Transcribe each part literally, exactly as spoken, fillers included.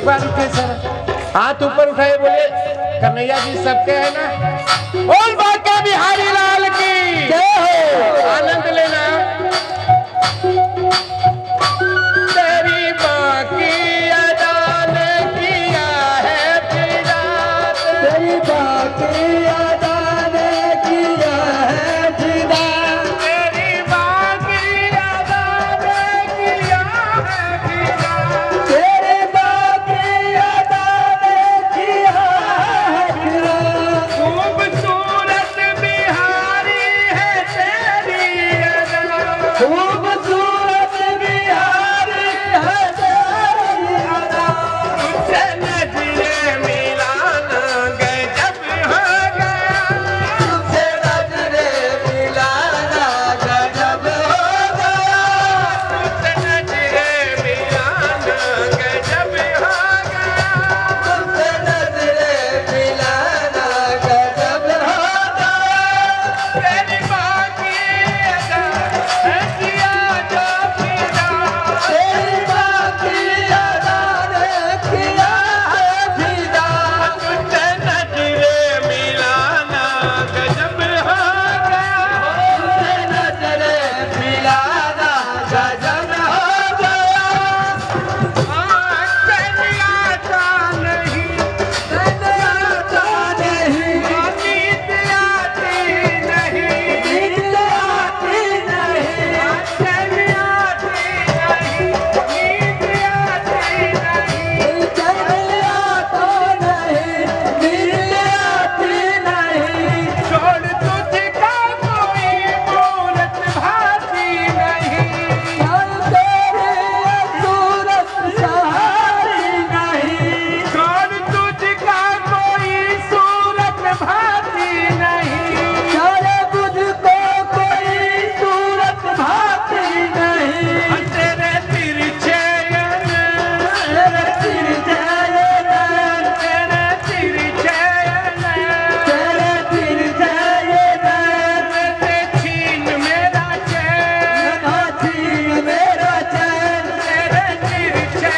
एक बार उठे सर, हाथ ऊपर उठाए, बोले कन्हैया जी सबके है ना, बोल बांके बिहारी लाल की जय हो। आनंद लेना। तेरी माँ की अदा ने किया है फिदा, तेरी माँ की अदा ने किया है फिदा, तेरी माँ की अदा ने किया है फिदा, तेरी माँ की अदा ने किया है फिदा। खूबसूरत बिहारी है तेरी अदा, खूबसूरत बिहारी है तेरी अदा, तुझसे नजरे मिलाना गजब हो गया, तुझसे नजरे मिलाना गजब हो गया, तुझसे नजरे मिलाना गजब हो गया, तुझसे नजरे मिलाना गजब हो गया। तेरी माँ की अदा है किया जो फिदा, तेरी माँ की अदा ने किया है फिदा, तुझसे नजरे मिलाना गजब हो गया, तुझसे नजरे मिलाना गजब हो गया। चलिया था नहीं, मैंने आता नहीं, नींद आती नहीं, नींद आती नहीं, चलिया थी नहीं, नींद आती नहीं, चैन आता नहीं, नींद आती नहीं, छोड़ तुझका कोई मूरत भाती नहीं, और तेरी सूरत सहारी नहीं, छोड़ तुझका कोई सूरत भाती नहीं, सारे मुझको कोई सूरत भाती नहीं। तेरे तिरछे तेरे तिरछे नैन, तेरे तिरछे तेरे तिरछे नैन, तेरे छीन मेरा चैन, ना छीन मेरा चैन, तेरे तिरछे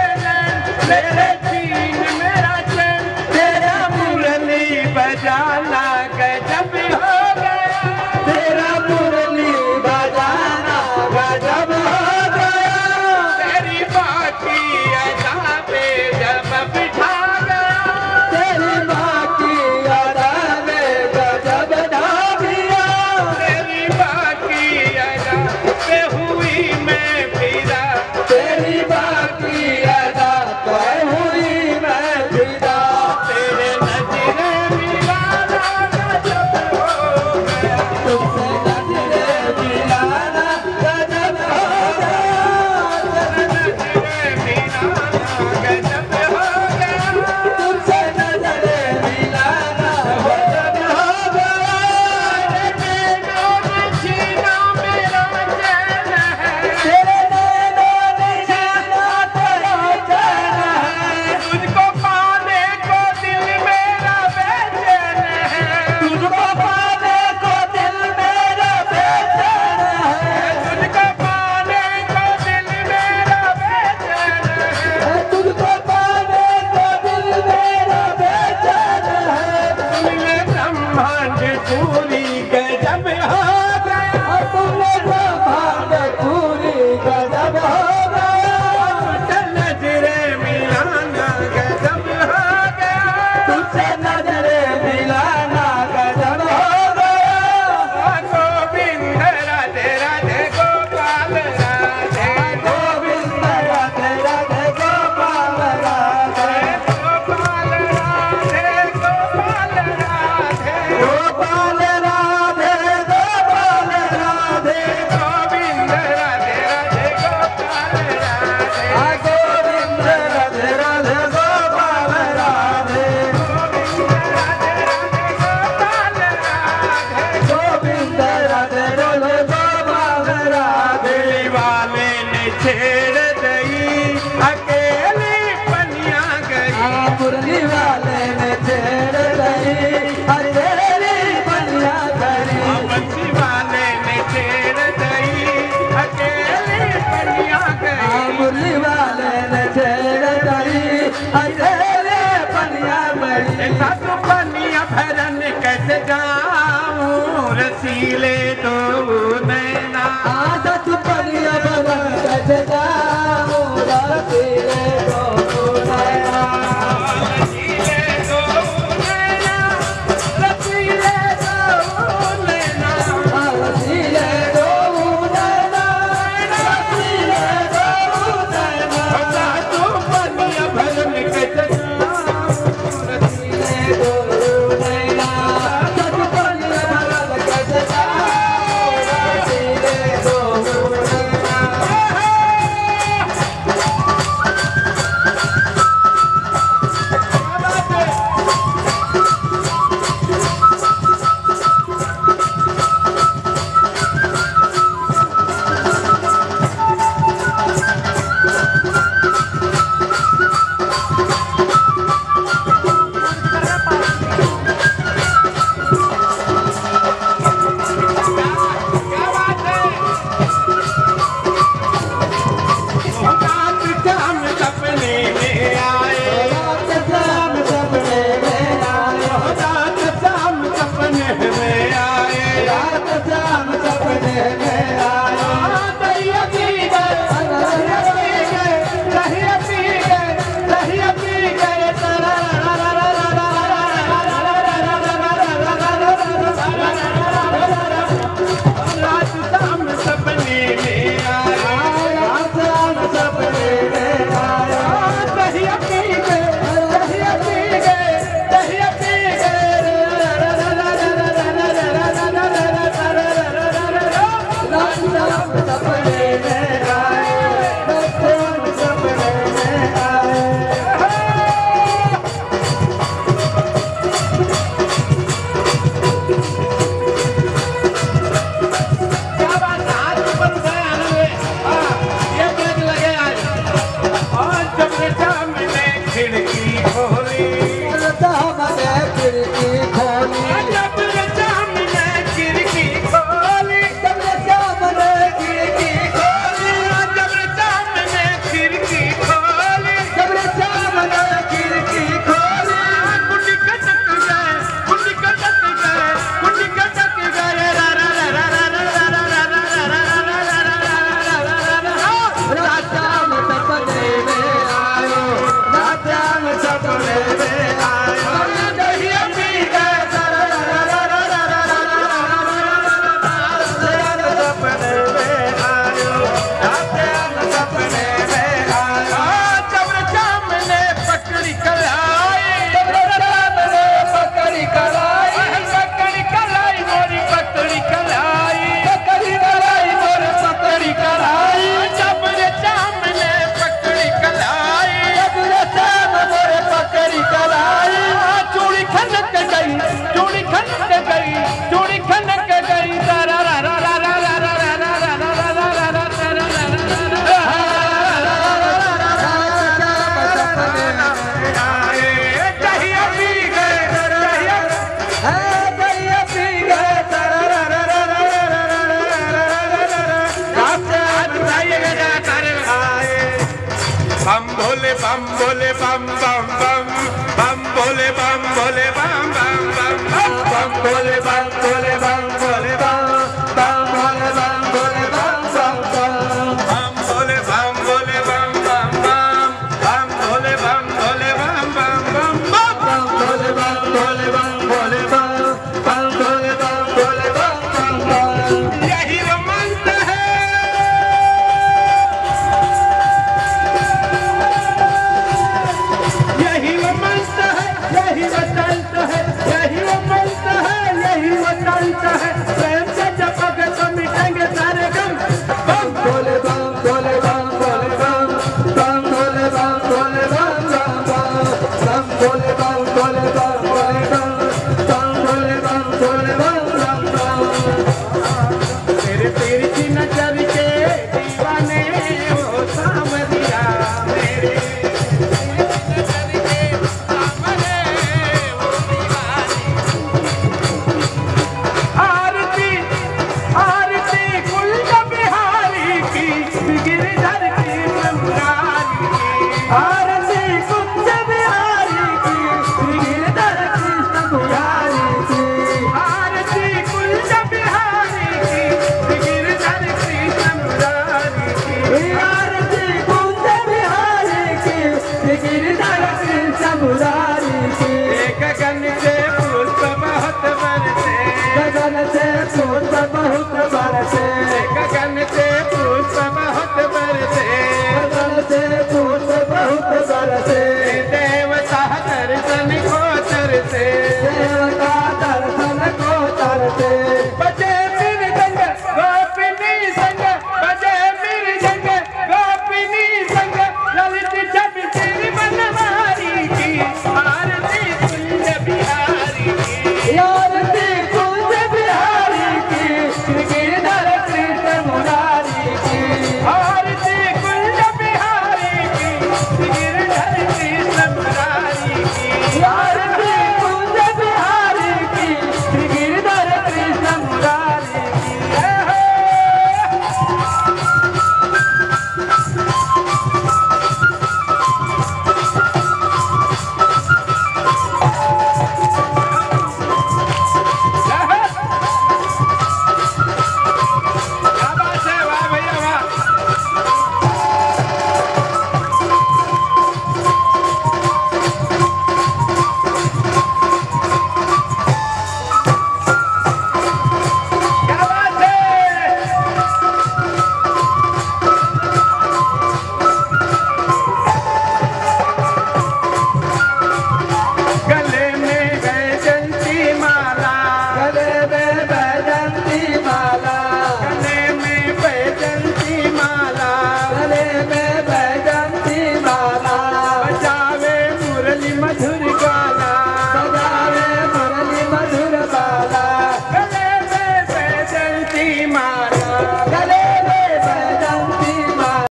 तेरे छीन मेरा चैन, तेरा मुरली बजाना गजब हो गया, तेरा मुरली बजाना गजब हो गया, तेरी बाकी अदा पे जब बिठा गया, तेरी माँ की अदा में गजब ढा दिया, तेरी बाकी अदा पे हुई मैं फिदा, तेरी माँ की अदा पर हुई मैं फिदा, तेरे नजरे मिलाना गजब हो गया, तुमसे नजरे मिलाना गजब हो गया, नजरे मिलाना गजब हो गया, तुमसे नजरे मिलाना गजब हो गया। तेरे नैनों ने छीना मेरा चैन है, तेरे नैनों ने छीना तेरा चैन है, तुझको पाने को दिल मेरा बेचैन है, तुझको पाने को दिल मेरा बेचैन है, तुझको पाने को दिल मेरा बेचैन है, तुझको पाने को दिल मेरा बेचैन है। तुमने ब्रह्मांड पूरी गजब हो गया, और तुमने ब्रह्मांड पूरी गजब हो गया, तुझसे नजरे मिलाना गजब हो गया, तुझसे नजरे मिलाना गजब हो गया। गोविंद राधे राधे गोपाल राधे गोविंद राधे राधे गोपाल राधे, गोपाल राधे गोपाल राधे गोपाल राधे गोपाल राधे, गोविंद राधे राधे गोपाल राधे आ गोविंद राधे राधे गोपाल राधे, गोविंद राधे राधे गोपाल राधे गोविंद राधे राधे गोपाल राधे। वाले ने छेड़ दई अकेली पनिया गई, मुरली वाले ने छेड़ दई हर तेरी बनिया करी, बंसी वाले ने छेड़ दई अकेली पनिया गई, मुरली वाले ने छेड़ दई रसीले दो नैना आदत बनिया बना सजदा रसीले दो नैना रसीले दो नैना रसीले दो नैना रसीले दो नैना रसीले दो नैना तू बनिया भरम के सजना रसीले दो नैना आदत बनिया बना सजदा रसीले दो नैना क्या बात है रात शाम सपने में आए रात शाम सपने में आए रात शाम सपने में आए रात शाम सपने में आए दहिया पी गए दहिया पी गए दहिया पी गए दहिया पी गए रात शाम सपने में आए रात शाम सपने में आए दहिया पी गए दहिया पी गए दहिया पी रात शाम सपने में आए रात शाम सपने में आए क्या बात है? हाथ ऊपर उठाए आनंद में। हाँ, ये ब्रेक लगे आज। और जब सामने खिड़की खोली हमने खिड़की खोली जब सामने खिड़की खोली जब सामने खिड़की खोली जब सामने खिड़की खोली जब सामने खिड़की खोली कुंडी कटक गए कुंडी कटक गए कुंडी कटक गए रा रा रा रा रा रा रा रा रा रा रा रा रा रात शाम सपने में आयो रात शाम सपने में आयो दहिया पी गए सपने में आयो रात शाम सपने में आयो जब सामने पकड़ी कलाई सामने पकड़ी कलाई पकड़ी कलाई मोरी पकड़ी कलाई पकड़ी कलाई मोर पकड़ी कलाई जब सामने पकड़ी कलाई जब शाम मोर पकड़ी कलाई चूड़ी खनक गई चूड़ी खनक गई चूड़ी खनक गई रा रा रा रा रा रा रा रा रा रा रा रा रा रा रा रा आए दहिया पी गए दहिया दरिया पी गए हाथ उठाइएगा जरा तारे आए बम भोले बम भोले बम बम बम बम भोले बम भोले बम बम बम बम भोले बम भोले बम